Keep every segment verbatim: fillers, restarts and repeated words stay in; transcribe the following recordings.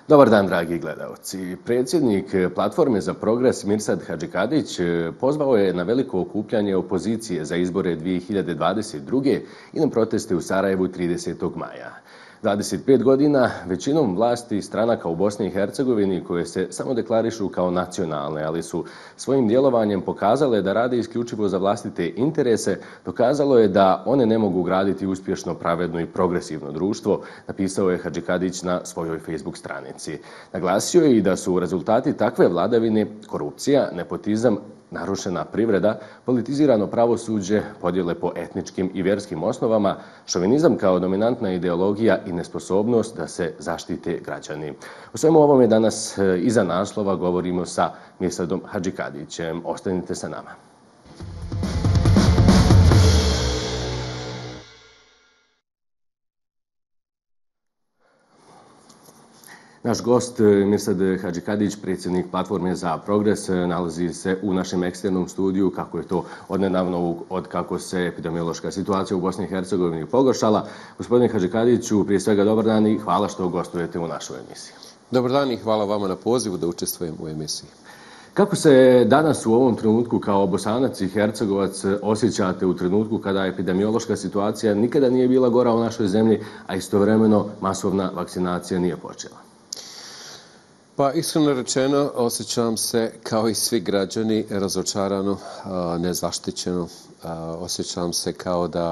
Dobar dan, dragi gledalci. Predsjednik Platforme za progres Mirsad Hadžikadić pozvao je na veliko okupljanje opozicije za izbore dvije hiljade dvadeset druge i na proteste u Sarajevu tridesetog maja. dvadeset pet godina većinom vlasti stranaka u Bosni i Hercegovini koje se samo deklarišu kao nacionalne, ali su svojim djelovanjem pokazale da rade isključivo za vlastite interese, dokazalo je da one ne mogu graditi uspješno, pravedno i progresivno društvo, napisao je Hadžikadić na svojoj Facebook stranici. Naglasio je i da su rezultati takve vladavine korupcija, nepotizam, narušena privreda, politizirano pravosuđe, podjele po etničkim i vjerskim osnovama, šovinizam kao dominantna ideologija i nesposobnost da se zaštite građani. O svemu ovome danas iza naslova govorimo sa Mirsadom Hadžikadićem. Ostanite sa nama. Naš gost, Mirsad Hadžikadić, predsjednik Platforme za progres, nalazi se u našem eksternom studiju, kako je to odnedavno, od kako se epidemiološka situacija u Bosni i Hercegovini pogoršala. Gospodine Hadžikadiću, prije svega dobar dan i hvala što gostujete u našoj emisiji. Dobar dan i hvala vama na pozivu da učestvujem u emisiji. Kako se danas u ovom trenutku kao Bosanac i Hercegovac osjećate u trenutku kada epidemiološka situacija nikada nije bila gora u našoj zemlji, a istovremeno masovna vakcinacija nije počela? Pa iskreno rečeno, osjećam se kao i svi građani razočarano, nezaštićeno. Osjećam se kao da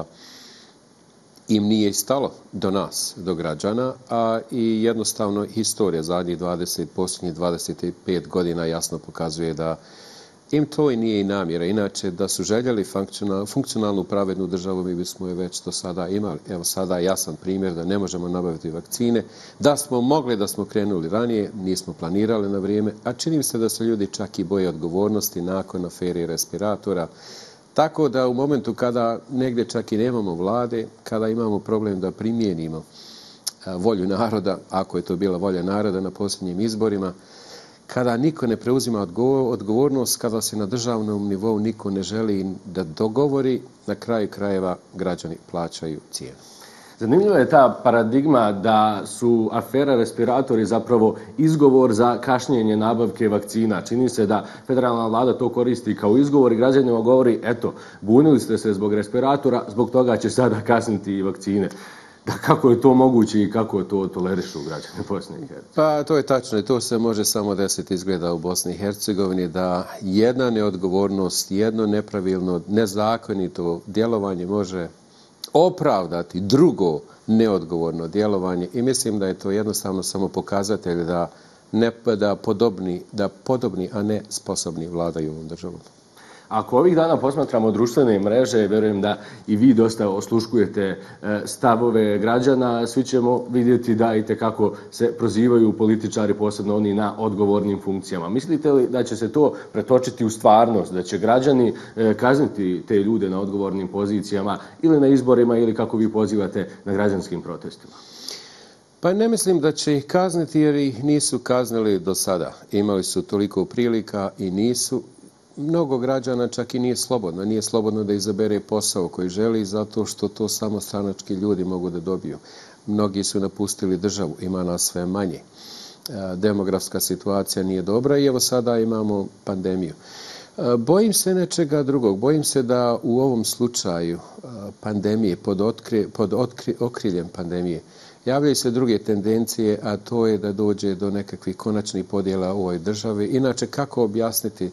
im nije stalo do nas, do građana, a i jednostavno historija zadnjih dvadeset, posljednjih dvadeset pet godina jasno pokazuje da im to i nije i namjera. Inače, da su željeli funkcionalnu pravednu državu, mi bismo je već do sada imali. Evo sada jasan primjer da ne možemo nabaviti vakcine. Da smo mogli, da smo krenuli ranije, nismo planirali na vrijeme, a čini mi se da se ljudi čak i boje odgovornosti nakon afere i respiratora. Tako da u momentu kada negdje čak i nemamo vlade, kada imamo problem da primijenimo volju naroda, ako je to bila volja naroda na posljednjim izborima, kada niko ne preuzima odgovornost, kada se na državnom nivou niko ne želi da dogovori, na kraju krajeva građani plaćaju cijenu. Zanimljiva je ta paradigma da su afera respiratori zapravo izgovor za kašnjenje nabavke vakcina. Čini se da federalna vlada to koristi kao izgovor i građanima govori, eto, bunili ste se zbog respiratora, zbog toga će sada kasniti i vakcine. Da kako je to moguće i kako to tolerišu građani Bosne i Hercegovine? Pa to je tačno i to se može samo desiti izgleda u Bosni i Hercegovini, da jedna neodgovornost, jedno nepravilno, nezakonito djelovanje može opravdati drugo neodgovorno djelovanje i mislim da je to jednostavno samo pokazatelj da, ne, da, podobni, da podobni, a ne sposobni vladaju ovom državom. Ako ovih dana posmatramo društvene mreže, vjerujem da i vi dosta osluškujete stavove građana, svi ćemo vidjeti da i tekako se prozivaju političari, posebno oni na odgovornim funkcijama. Mislite li da će se to pretočiti u stvarnost, da će građani kazniti te ljude na odgovornim pozicijama ili na izborima ili kako vi pozivate na građanskim protestima? Pa ne mislim da će ih kazniti jer ih nisu kaznili do sada. Imali su toliko prilika i nisu. Mnogo građana čak i nije slobodno. Nije slobodno da izabere posao koji želi zato što to samo stranački ljudi mogu da dobiju. Mnogi su napustili državu, ima nas sve manje. Demografska situacija nije dobra i evo sada imamo pandemiju. Bojim se nečega drugog. Bojim se da u ovom slučaju pandemije, pod, otkri, pod otkri, okriljem pandemije, javljaju se druge tendencije, a to je da dođe do nekakvih konačnih podjela u ovoj državi. Inače, kako objasniti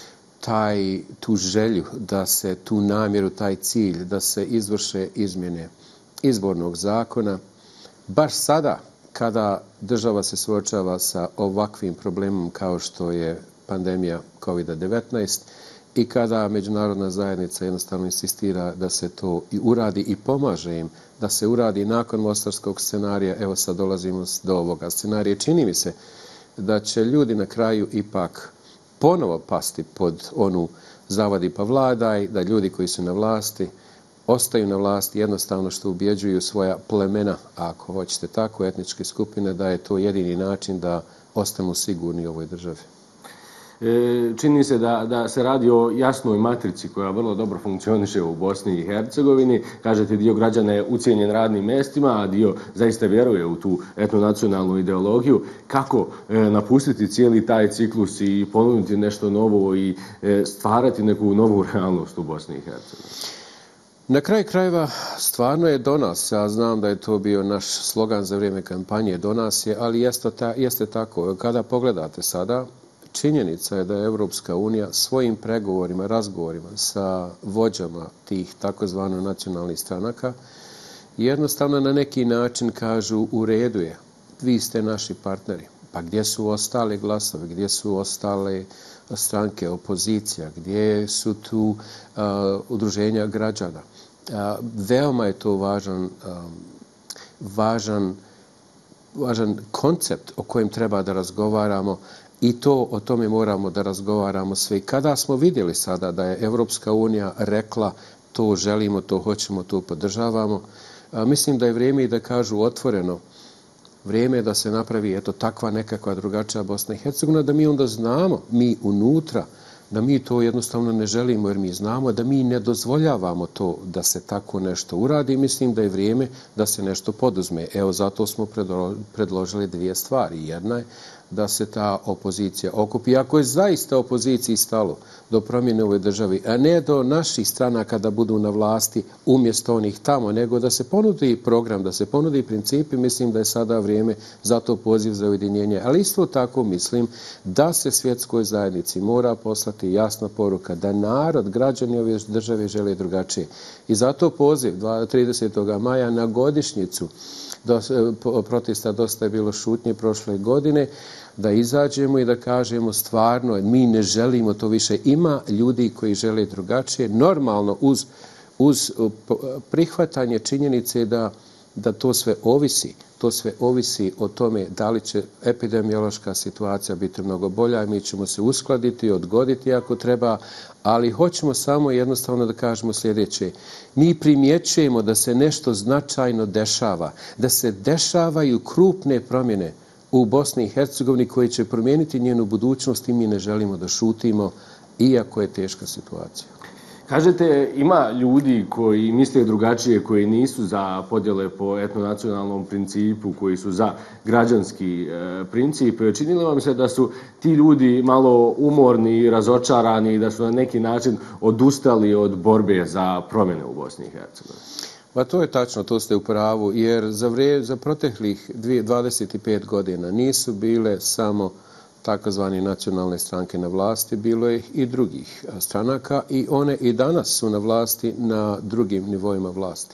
taj, tu želju, da se tu namjeru, taj cilj, da se izvrše izmjene izbornog zakona, baš sada kada država se suočava sa ovakvim problemom kao što je pandemija kovid devetnaest i kada međunarodna zajednica jednostavno insistira da se to i uradi i pomaže im da se uradi nakon mostarskog scenarija. Evo sad dolazimo do ovoga scenarija. Čini mi se da će ljudi na kraju ipak ponovo pasti pod onu zavadi pa vladaj, da ljudi koji su na vlasti ostaju na vlasti jednostavno što ubjeđuju svoja plemena, ako hoćete tako, etničke skupine, da je to jedini način da ostanu sigurni u ovoj državi. Čini se da, da se radi o jasnoj matrici koja vrlo dobro funkcioniše u Bosni i Hercegovini. Kažete, dio građana je ucijenjen radnim mjestima, a dio zaista vjeruje u tu etnonacionalnu ideologiju. Kako napustiti cijeli taj ciklus i ponuditi nešto novo i stvarati neku novu realnost u Bosni i Hercegovini? Na kraj krajeva stvarno je do nas. Ja znam da je to bio naš slogan za vrijeme kampanje, do nas je, ali jeste, ta, jeste tako. Kada pogledate sada, činjenica je da je Europska unija svojim pregovorima, razgovorima sa vođama tih takozvano nacionalnih stranaka jednostavno na neki način kažu u redu je, vi ste naši partneri. Pa gdje su ostale glasovi, gdje su ostale stranke, opozicija, gdje su tu uh, udruženja građana. Uh, veoma je to važan, um, važan, važan koncept o kojem treba da razgovaramo i to o tome moramo da razgovaramo svi. Kada smo vidjeli sada da je Evropska unija rekla to želimo, to hoćemo, to podržavamo, uh, mislim da je vrijeme i da kažu otvoreno, vrijeme je da se napravi eto takva nekakva drugačija Bosna i Hercegovina, da mi onda znamo, mi unutra, da mi to jednostavno ne želimo jer mi znamo da mi ne dozvoljavamo to da se tako nešto uradi. Mislim da je vrijeme da se nešto poduzme. Evo zato smo predložili dvije stvari. Jedna je da se ta opozicija okupi. Ako je zaista opoziciji stalo do promjene u ovoj državi, a ne do naših stranaka da budu na vlasti umjesto onih tamo, nego da se ponudi program, da se ponudi principi, mislim da je sada vrijeme za to poziv za ujedinjenje. Ali isto tako mislim da se svjetskoj zajednici mora poslati jasna poruka da narod, građani ove države žele drugačije. I zato poziv tridesetog maja na godišnjicu protesta Dosta je bilo šutnje prošle godine, da izađemo i da kažemo stvarno, mi ne želimo to više. Ima ljudi koji žele drugačije, normalno uz, uz prihvatanje činjenice da, da to sve ovisi. To sve ovisi o tome da li će epidemiološka situacija biti mnogo bolja i mi ćemo se uskladiti, odgoditi ako treba, ali hoćemo samo jednostavno da kažemo sljedeće. Mi primjećujemo da se nešto značajno dešava, da se dešavaju krupne promjene u Bosni i Hercegovini koji će promijeniti njenu budućnost i mi ne želimo da šutimo, iako je teška situacija. Kažete, ima ljudi koji misle drugačije, koji nisu za podjele po etnonacionalnom principu, koji su za građanski e, princip. Činilo vam se da su ti ljudi malo umorni i razočarani i da su na neki način odustali od borbe za promjene u Bosni i Hercegovini? Pa to je tačno, to ste u pravu, jer za, vre, za proteklih dvadeset pet godina nisu bile samo takozvani nacionalne stranke na vlasti, bilo je i drugih stranaka i one i danas su na vlasti na drugim nivoima vlasti.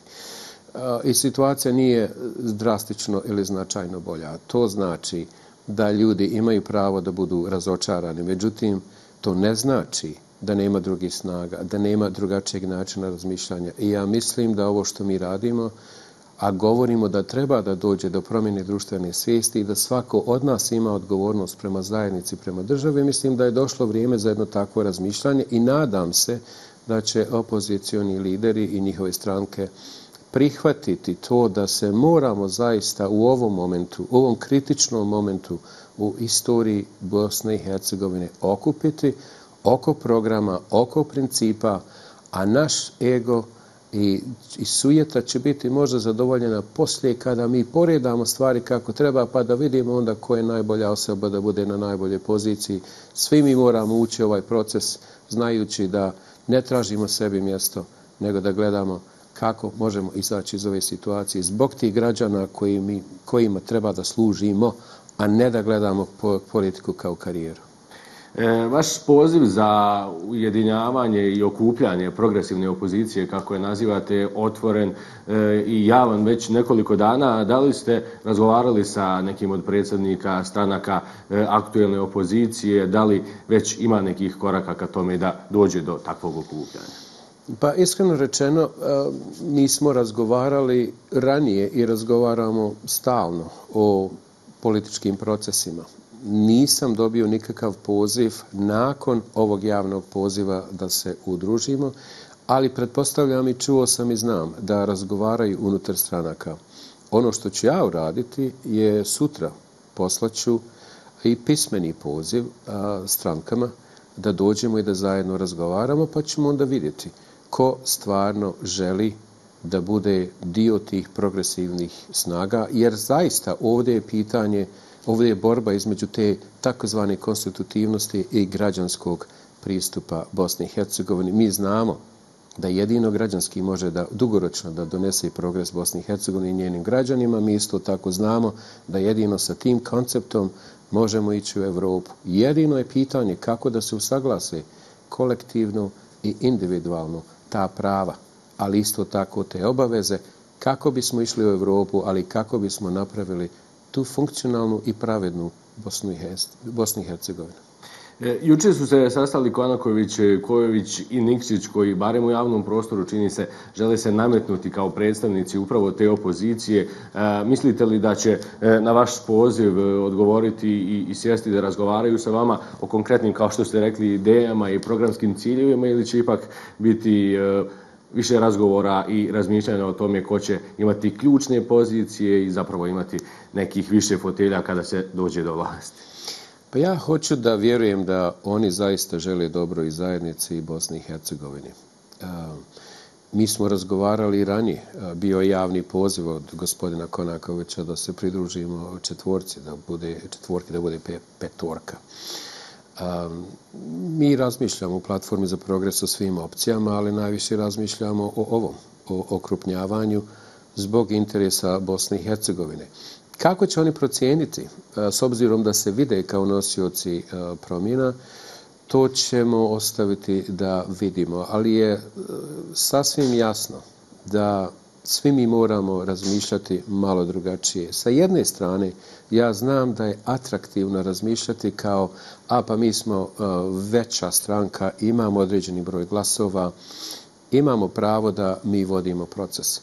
I situacija nije drastično ili značajno bolja. To znači da ljudi imaju pravo da budu razočarani. Međutim, to ne znači da nema drugih snaga, da nema drugačijeg načina razmišljanja. I ja mislim da ovo što mi radimo, a govorimo da treba da dođe do promjene društvene svijesti i da svako od nas ima odgovornost prema zajednici, prema državi, mislim da je došlo vrijeme za jedno takvo razmišljanje i nadam se da će opozicioni lideri i njihove stranke prihvatiti to da se moramo zaista u ovom momentu, u ovom kritičnom momentu u istoriji Bosne i Hercegovine okupiti oko programa, oko principa, a naš ego I, i sujeta će biti možda zadovoljena poslije kada mi poredamo stvari kako treba pa da vidimo onda ko je najbolja osoba da bude na najboljoj poziciji. Svi mi moramo ući ovaj proces znajući da ne tražimo sebi mjesto nego da gledamo kako možemo izaći iz ove situacije zbog tih građana koji mi, kojima treba da služimo, a ne da gledamo politiku kao karijeru. Vaš poziv za ujedinjavanje i okupljanje progresivne opozicije, kako je nazivate, otvoren i javan već nekoliko dana. Da li ste razgovarali sa nekim od predsjednika stranaka aktuelne opozicije? Da li već ima nekih koraka ka tome da dođe do takvog okupljanja? Pa iskreno rečeno, mi smo razgovarali ranije i razgovaramo stalno o političkim procesima. Nisam dobio nikakav poziv nakon ovog javnog poziva da se udružimo, ali pretpostavljam i čuo sam i znam da razgovaraju unutar stranaka. Ono što ću ja uraditi je sutra poslaću i pismeni poziv a, strankama da dođemo i da zajedno razgovaramo, pa ćemo onda vidjeti ko stvarno želi da bude dio tih progresivnih snaga, jer zaista ovdje je pitanje, ovdje je borba između te takozvane konstitutivnosti i građanskog pristupa Bosni i Hercegovini. Mi znamo da jedino građanski može da dugoročno da donese progres Bosni i Hercegovini i njenim građanima. Mi isto tako znamo da jedino sa tim konceptom možemo ići u Europu. Jedino je pitanje kako da se usaglase kolektivno i individualno ta prava, ali isto tako te obaveze, kako bismo išli u Europu, ali kako bismo napravili tu funkcionalnu i pravednu Bosnu i Hercegovinu. E, jučer su se sastali Konaković, Kojović i Nikšić, koji barem u javnom prostoru čini se žele se nametnuti kao predstavnici upravo te opozicije. E, mislite li da će e, na vaš poziv odgovoriti i, i sjesti da razgovaraju sa vama o konkretnim, kao što ste rekli, idejama i programskim ciljevima, ili će ipak biti e, više razgovora i razmišljanja o tome ko će imati ključne pozicije i zapravo imati nekih više fotelja kada se dođe do vlasti? Pa ja hoću da vjerujem da oni zaista žele dobro i zajednici i Bosni i Hercegovini. Mi smo razgovarali i ranije, bio je javni poziv od gospodina Konakovića da se pridružimo četvorci, da bude četvorki, da bude petorka. Mi razmišljamo u platformi za progres o svim opcijama, ali najviše razmišljamo o ovom, o okrupnjavanju zbog interesa Bosne i Hercegovine. Kako će oni procijeniti, s obzirom da se vide kao nosioci promjena, to ćemo ostaviti da vidimo. Ali je sasvim jasno da svi mi moramo razmišljati malo drugačije. Sa jedne strane, ja znam da je atraktivno razmišljati kao, a pa mi smo veća stranka, imamo određeni broj glasova, imamo pravo da mi vodimo proces.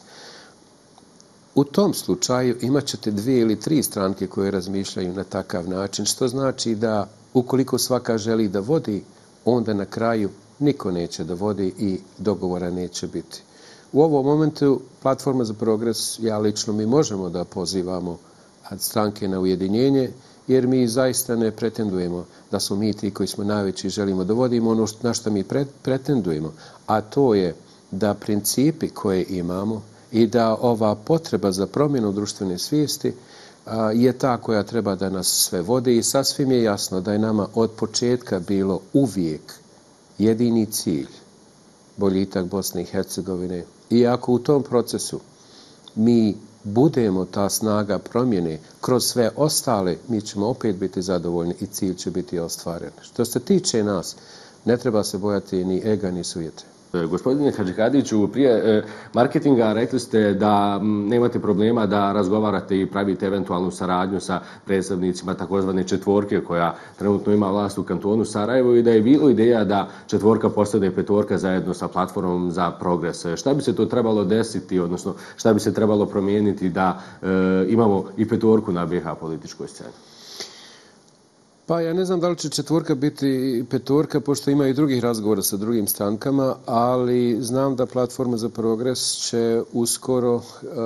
U tom slučaju imat ćete dvije ili tri stranke koje razmišljaju na takav način, što znači da ukoliko svaka želi da vodi, onda na kraju niko neće da vodi i dogovora neće biti. U ovom momentu platforma za progres, ja lično, mi možemo da pozivamo stranke na ujedinjenje, jer mi zaista ne pretendujemo da smo mi ti koji smo najveći i želimo da vodimo ono na što mi pretendujemo, a to je da principi koje imamo i da ova potreba za promjenu društvene svijesti je ta koja treba da nas sve vodi, i sasvim je jasno da je nama od početka bilo uvijek jedini cilj boljitak Bosne i Hercegovine. I ako u tom procesu mi budemo ta snaga promjene kroz sve ostale, mi ćemo opet biti zadovoljni i cilj će biti ostvaren. Što se tiče nas, ne treba se bojati ni ega ni sujete. Gospodine Hadžikadiću, prije marketinga rekli ste da nemate problema da razgovarate i pravite eventualnu saradnju sa predstavnicima takozvane četvorke koja trenutno ima vlast u kantonu Sarajevo, i da je bilo ideja da četvorka postane petorka zajedno sa platformom za progres. Šta bi se to trebalo desiti, odnosno šta bi se trebalo promijeniti da e, imamo i petorku na B iH političkoj sceni? Pa ja ne znam da li će četvorka biti petorka, pošto ima i drugih razgovora sa drugim strankama, ali znam da platforma za progres će uskoro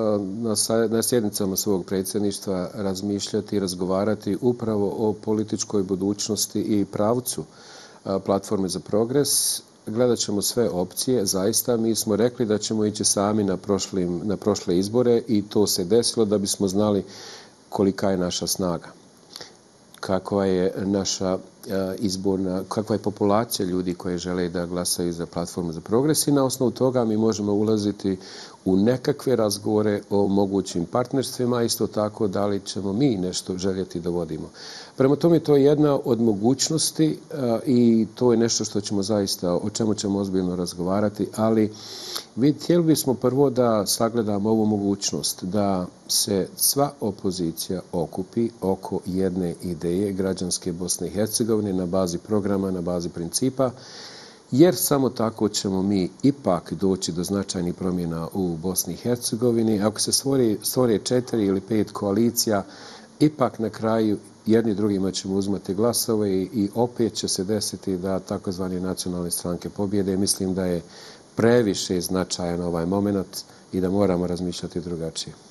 na sjednicama svog predsjedništva razmišljati i razgovarati upravo o političkoj budućnosti i pravcu platforme za progres. Gledat ćemo sve opcije, zaista. Mi smo rekli da ćemo ići sami na, prošlim, na prošle izbore i to se desilo da bismo znali kolika je naša snaga, kakva je naša izborna, kakva je populacija ljudi koji žele da glasaju za platformu za progres, i na osnovu toga mi možemo ulaziti u nekakve razgovore o mogućim partnerstvima, isto tako da li ćemo mi nešto željeti da vodimo. Prema tome, to je jedna od mogućnosti i to je nešto što ćemo zaista, o čemu ćemo ozbiljno razgovarati, ali vi htjeli bismo prvo da sagledamo ovu mogućnost, da se sva opozicija okupi oko jedne ideje građanske Bosne i Hercegovine na bazi programa, na bazi principa, jer samo tako ćemo mi ipak doći do značajnih promjena u Bosni i Hercegovini. Ako se stvori, stvori četiri ili pet koalicija, ipak na kraju jedni drugima ćemo uzmati glasove i, i opet će se desiti da takozvane nacionalne stranke pobjede. Mislim da je previše značajan ovaj moment i da moramo razmišljati drugačije.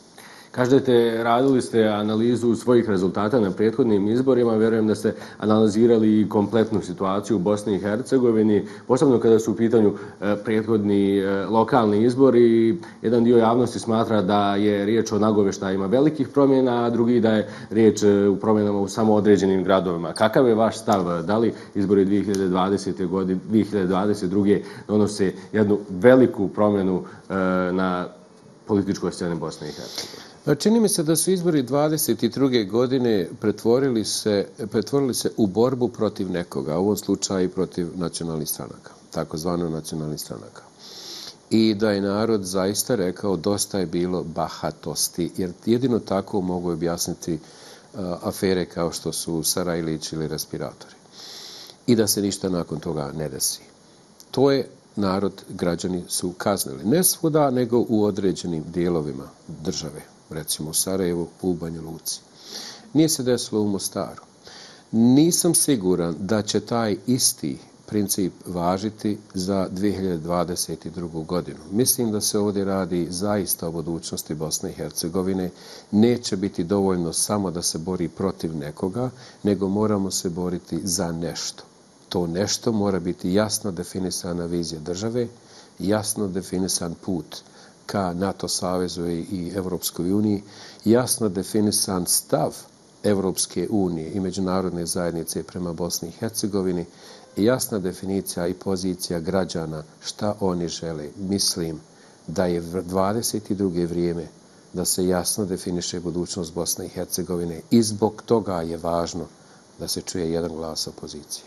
Kažete, radili ste analizu svojih rezultata na prethodnim izborima, vjerujem da ste analizirali i kompletnu situaciju u Bosni i Hercegovini, posebno kada su u pitanju prethodni lokalni izbori. Jedan dio javnosti smatra da je riječ o nagoveštajima velikih promjena, a drugi da je riječ u promjenama u samo određenim gradovima. Kakav je vaš stav? Da li izbori dvije hiljade dvadesete. godine, dvije hiljade dvadeset druge. donose jednu veliku promjenu na političkoj sceni Bosne i Hercegovine? Čini mi se da su izbori dvadeset druge. godine pretvorili se, pretvorili se u borbu protiv nekoga, u ovom slučaju protiv nacionalnih stranaka, takozvano nacionalnih stranaka. I da je narod zaista rekao dosta je bilo bahatosti, jer jedino tako mogu objasniti uh, afere kao što su Sarajlić ili respiratori. I da se ništa nakon toga ne desi. To je narod, građani su kaznili. Ne svuda, nego u određenim dijelovima države. Recimo u Sarajevu, u Banja Luci. Nije se desilo u Mostaru. Nisam siguran da će taj isti princip važiti za dvije hiljade dvadeset drugu. godinu. Mislim da se ovdje radi zaista o budućnosti Bosne i Hercegovine. Neće biti dovoljno samo da se bori protiv nekoga, nego moramo se boriti za nešto. To nešto mora biti jasno definisana vizija države, jasno definisan put ka NATO savezu i Evropskoj uniji, jasno definisan stav Evropske unije i međunarodne zajednice prema Bosni i Hercegovini, jasna definicija i pozicija građana šta oni žele. Mislim da je dvadeset drugo vrijeme da se jasno definiše budućnost Bosne i Hercegovine i zbog toga je važno da se čuje jedan glas opozicije.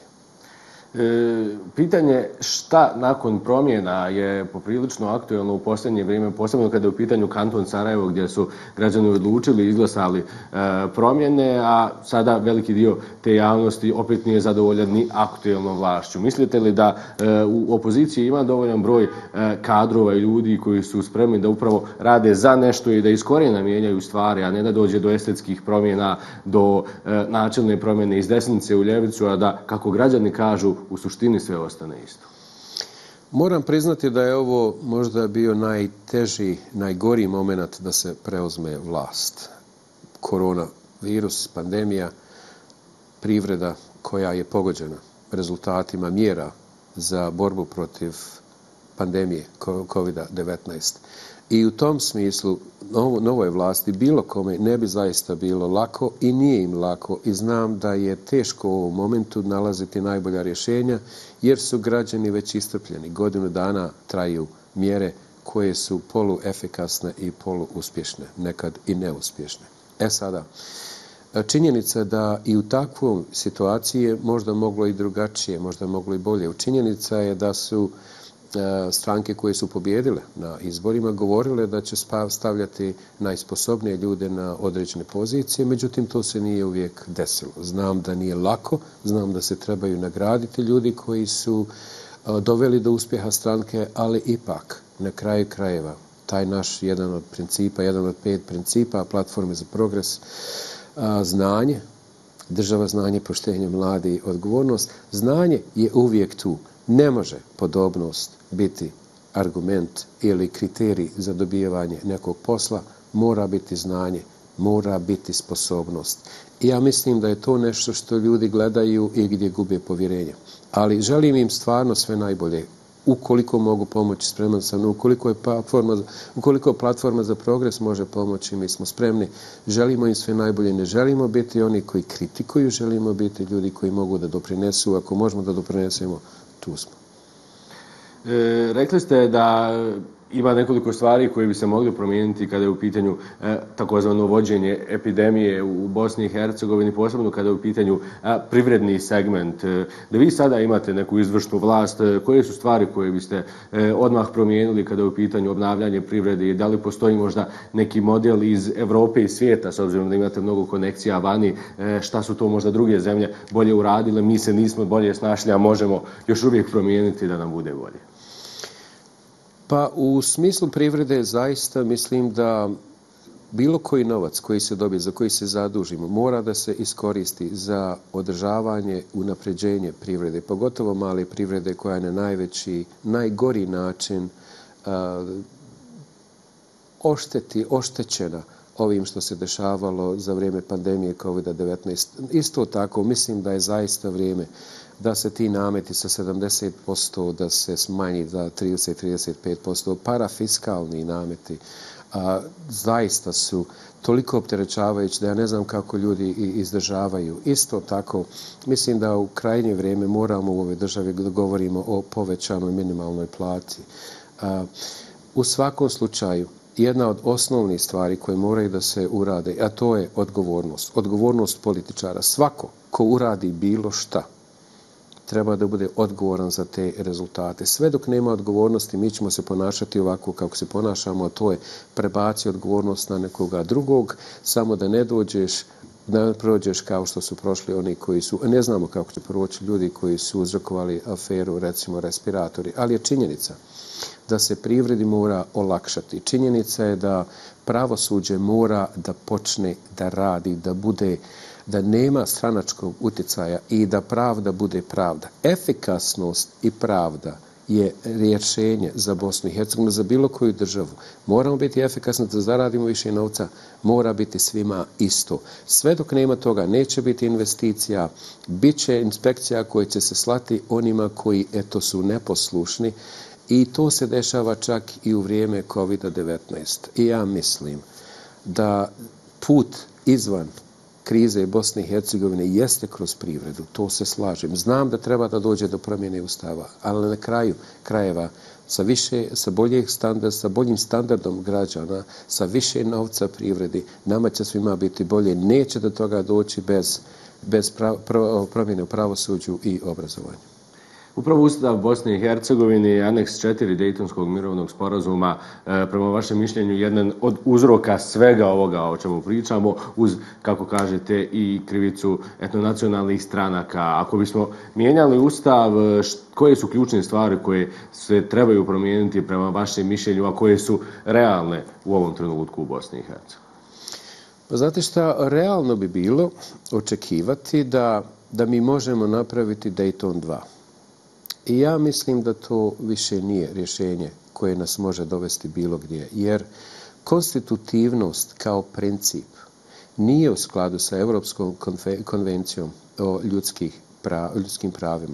E, pitanje šta nakon promjena je poprilično aktuelno u posljednje vrijeme, posebno kada je u pitanju kanton Sarajevo gdje su građani odlučili i izglasali e, promjene, a sada veliki dio te javnosti opet nije zadovoljan ni aktuelnom vlašću. Mislite li da e, u opoziciji ima dovoljan broj e, kadrova i ljudi koji su spremni da upravo rade za nešto i da iz korijena mijenjaju stvari, a ne da dođe do estetskih promjena, do e, načelne promjene iz desnice u ljevicu, a da, kako građani kažu, u suštini sve ostane isto? Moram priznati da je ovo možda bio najteži, najgori moment da se preuzme vlast. Koronavirus, pandemija, privreda koja je pogođena rezultatima mjera za borbu protiv pandemije kovid devetnaest. I u tom smislu novoj vlasti bilo kome ne bi zaista bilo lako i nije im lako i znam da je teško u ovom momentu nalaziti najbolja rješenja jer su građani već istrpljeni. Godinu dana traju mjere koje su poluefikasne i poluuspješne, nekad i neuspješne. E sada, činjenica da i u takvoj situaciji je možda moglo i drugačije, možda moglo i bolje. Činjenica je da su stranke koje su pobjedile na izborima govorile da će stavljati najsposobnije ljude na određene pozicije, međutim to se nije uvijek desilo. Znam da nije lako, znam da se trebaju nagraditi ljudi koji su doveli do uspjeha stranke, ali ipak na kraju krajeva taj naš jedan od principa, jedan od pet principa platforme za progres, znanje, država, znanje, poštenje, mladi, odgovornost, znanje je uvijek tu. Ne može podobnost biti argument ili kriterij za dobijevanje nekog posla, mora biti znanje, mora biti sposobnost. I ja mislim da je to nešto što ljudi gledaju i gdje gube povjerenje. Ali želim im stvarno sve najbolje. Ukoliko mogu pomoći, spreman sam. Ukoliko je platforma, ukoliko platforma za progres može pomoći, mi smo spremni. Želimo im sve najbolje. Ne želimo biti oni koji kritikuju, želimo biti ljudi koji mogu da doprinesu. Ako možemo da doprinesemo, tu smo. E, rekli ste da ima nekoliko stvari koje bi se mogli promijeniti kada je u pitanju e, takozvano vođenje epidemije u Bosni i Hercegovini, posebno kada je u pitanju e, privredni segment. E, da vi sada imate neku izvršnu vlast, e, koje su stvari koje biste e, odmah promijenili kada je u pitanju obnavljanje privrede i da li postoji možda neki model iz Evrope i svijeta, s obzirom da imate mnogo konekcija vani, e, šta su to možda druge zemlje bolje uradile, mi se nismo bolje snašli, a možemo još uvijek promijeniti da nam bude bolje? Pa u smislu privrede zaista mislim da bilo koji novac koji se dobije, za koji se zadužimo, mora da se iskoristi za održavanje, unapređenje privrede, pogotovo male privrede koja je na najveći, najgori način uh, ošteti, oštećena ovim što se dešavalo za vrijeme pandemije kovid devetnaest. Isto tako, mislim da je zaista vrijeme da se ti nameti sa sedamdeset posto da se smanji za trideset do trideset pet posto. Parafiskalni nameti a, zaista su toliko opterećavajući da ja ne znam kako ljudi izdržavaju. Isto tako, mislim da u krajnje vrijeme moramo u ovoj državi da govorimo o povećanoj minimalnoj plati. A, u svakom slučaju, jedna od osnovnih stvari koje moraju da se urade, a to je odgovornost. Odgovornost političara. Svako ko uradi bilo šta, treba da bude odgovoran za te rezultate. Sve dok nema odgovornosti, mi ćemo se ponašati ovako kako se ponašamo, a to je prebaci odgovornost na nekoga drugog, samo da ne dođeš, da prođeš kao što su prošli oni koji su, ne znamo kako će proći ljudi koji su uzrokovali aferu, recimo respiratori, ali je činjenica da se privredi mora olakšati. Činjenica je da pravosuđe mora da počne da radi, da bude, da nema stranačkog utjecaja i da pravda bude pravda. Efikasnost i pravda je rješenje za Bosnu i Hercegovinu, za bilo koju državu. Moramo biti efikasni da zaradimo više novca, mora biti svima isto. Sve dok nema toga, neće biti investicija, bit će inspekcija koja će se slati onima koji, eto, su neposlušni. I to se dešava čak i u vrijeme kovid devetnaest. I ja mislim da put izvan krize Bosne i Hercegovine jeste kroz privredu. To se slažem. Znam da treba da dođe do promjene ustava, ali na kraju krajeva sa više, sa boljeg standarda, sa boljim standardom građana, sa više novca privredi, nama će svima biti bolje. Neće do toga doći bez, bez prav, prav, promjene u pravosuđu i obrazovanju. Upravo Ustav Bosne i Hercegovine i aneks četiri Dejtonskog mirovnog sporazuma, e, prema vašem mišljenju, jedan od uzroka svega ovoga o čemu pričamo, uz, kako kažete, i krivicu etnonacionalnih stranaka. Ako bismo mijenjali Ustav, št, koje su ključne stvari koje se trebaju promijeniti prema vašem mišljenju, a koje su realne u ovom trenutku u Bosni i Hercegovini? Pa znate šta, realno bi bilo očekivati da, da mi možemo napraviti Dejton dva. I ja mislim da to više nije rješenje koje nas može dovesti bilo gdje, jer konstitutivnost kao princip nije u skladu sa Europskom konvencijom o ljudskih prav, ljudskim pravima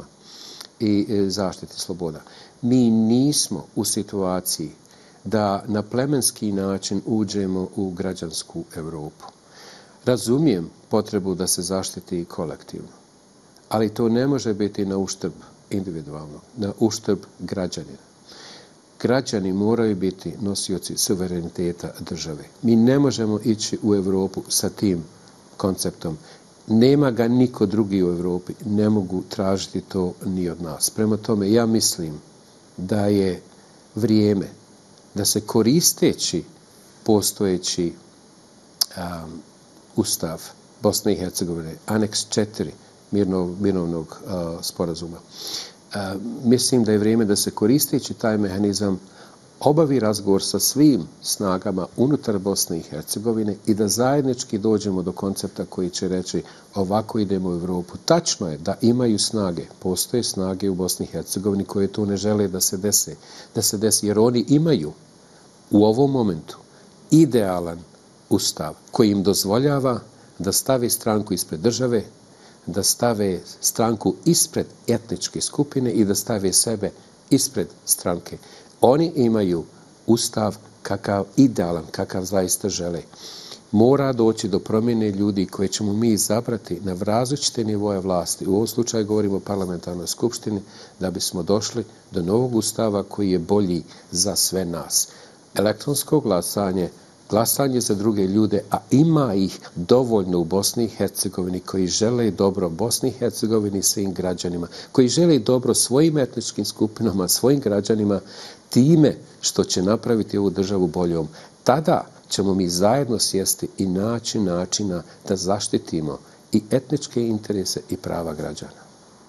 i zaštiti sloboda. Mi nismo u situaciji da na plemenski način uđemo u građansku Europu. Razumijem potrebu da se zaštiti kolektivno, ali to ne može biti na uštrb individualno, na uštrb građanina. Građani moraju biti nosioci suvereniteta države. Mi ne možemo ići u Europu sa tim konceptom. Nema ga niko drugi u Europi. Ne mogu tražiti to ni od nas. Prema tome, ja mislim da je vrijeme da se koristeći postojeći um, Ustav Bosne i Hercegovine, aneks četiri mirnog, mirovnog uh, sporazuma. Uh, mislim da je vrijeme da se koristeći taj mehanizam obavi razgovor sa svim snagama unutar Bosne i Hercegovine i da zajednički dođemo do koncepta koji će reći ovako idemo u Europu. Tačno je da imaju snage, postoje snage u Bosni i Hercegovini koje to ne žele da se dese, da se desi, jer oni imaju u ovom momentu idealan ustav koji im dozvoljava da stavi stranku ispred države, da stave stranku ispred etničke skupine i da stave sebe ispred stranke. Oni imaju ustav kakav idealan, kakav zaista žele. Mora doći do promjene ljudi koje ćemo mi izabrati na različite nivoje vlasti. U ovom slučaju govorimo o parlamentarnoj skupštini, da bismo došli do novog ustava koji je bolji za sve nas. Elektronsko glasanje, glasanje za druge ljude, a ima ih dovoljno u Bosni i Hercegovini koji žele dobro Bosni i Hercegovini i svim građanima, koji žele dobro svojim etničkim skupinama, svojim građanima, time što će napraviti ovu državu boljom. Tada ćemo mi zajedno sjesti i naći načina da zaštitimo i etničke interese i prava građana.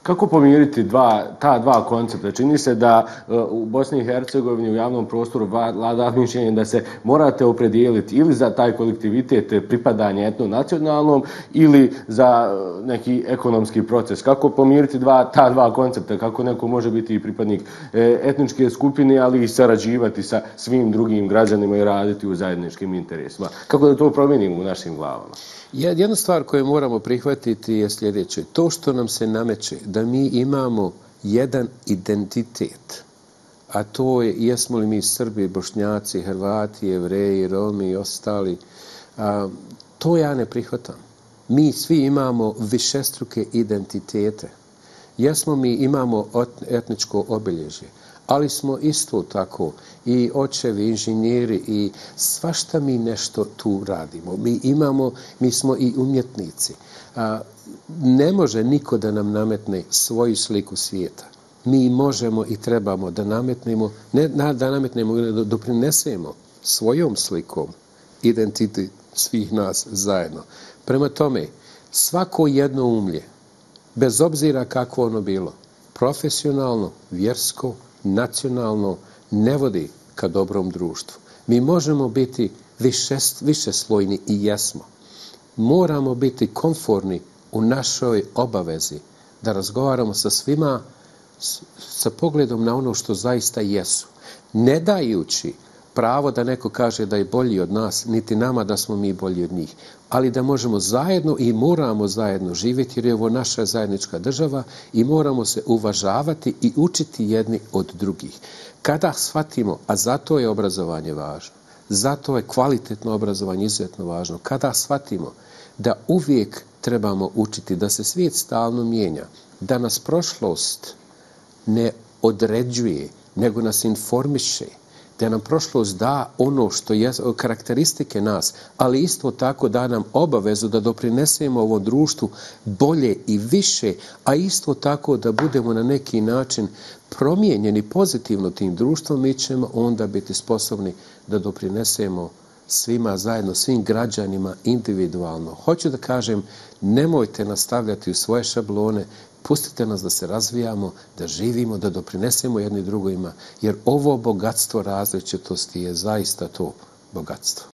Kako pomiriti dva, ta dva koncepta? Čini se da u Bosni i Hercegovini u javnom prostoru vlada mišljenje da se morate opredijeliti ili za taj kolektivitet pripadanja etnonacionalnom ili za neki ekonomski proces. Kako pomiriti dva, ta dva koncepta? Kako neko može biti i pripadnik etničke skupine, ali i sarađivati sa svim drugim građanima i raditi u zajedničkim interesima? Kako da to promijenimo u našim glavama? Jedna stvar koju moramo prihvatiti je sljedeće. To što nam se nameće da mi imamo jedan identitet, a to je jesmo li mi Srbi, Bošnjaci, Hrvati, Jevreji, Romi i ostali, a, to ja ne prihvatam. Mi svi imamo višestruke identitete. Jesmo mi imamo etničko obilježje, ali smo isto tako i očevi, inženjeri i svašta mi nešto tu radimo. Mi imamo, mi smo i umjetnici. A, ne može niko da nam nametne svoju sliku svijeta. Mi možemo i trebamo da nametnemo, ne da nametnemo, da doprinesemo svojom slikom identitet svih nas zajedno. Prema tome, svako jedno umlje, bez obzira kakvo ono bilo, profesionalno, vjersko, nacionalno, ne vodi ka dobrom društvu. Mi možemo biti više, višeslojni i jesmo. Moramo biti komforni u našoj obavezi da razgovaramo sa svima sa pogledom na ono što zaista jesu. Ne dajući pravo da neko kaže da je bolji od nas, niti nama da smo mi bolji od njih. Ali da možemo zajedno i moramo zajedno živjeti jer je ovo naša zajednička država i moramo se uvažavati i učiti jedni od drugih. Kada shvatimo, a zato je obrazovanje važno, zato je kvalitetno obrazovanje izuzetno važno, kada shvatimo da uvijek trebamo učiti, da se svijet stalno mijenja, da nas prošlost ne određuje, nego nas informiše, da nam prošlost da ono što je karakteristike nas, ali isto tako da nam obavezu da doprinesemo ovom društvu bolje i više, a isto tako da budemo na neki način promijenjeni pozitivno tim društvom, mi ćemo onda biti sposobni da doprinesemo svima zajedno, svim građanima individualno. Hoću da kažem, nemojte nastavljati u svoje šablone, pustite nas da se razvijamo, da živimo, da doprinesemo jedni drugima, jer ovo bogatstvo različitosti je zaista to bogatstvo.